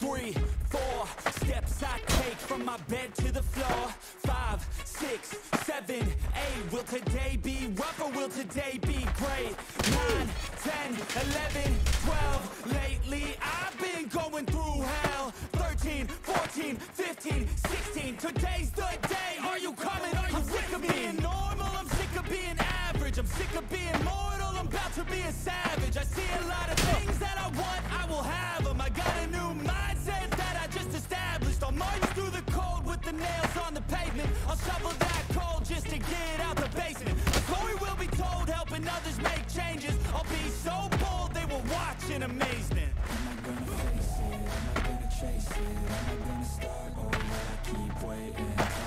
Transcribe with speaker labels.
Speaker 1: 3, 4 steps I take from my bed to the floor. 5, 6, 7, 8. Will today be rough or will today be great? 9, 10, 11, 12. Lately I've been going through hell. 13, 14, 15, 16. Today's the day. Are you coming? Are you sick of being normal? I'm sick of being average. I'm sick of being mortal. I'm about to be a savage. I see a lot of things that I want, I will have them. I got a new mindset that I just established. I'll march through the cold with the nails on the pavement. I'll shovel that coal just to get out the basement. The story will be told, helping others make changes. I'll be so bold, they will watch in amazement. Am I gonna face it? Am I gonna chase it? Am I gonna start or will I keep waiting?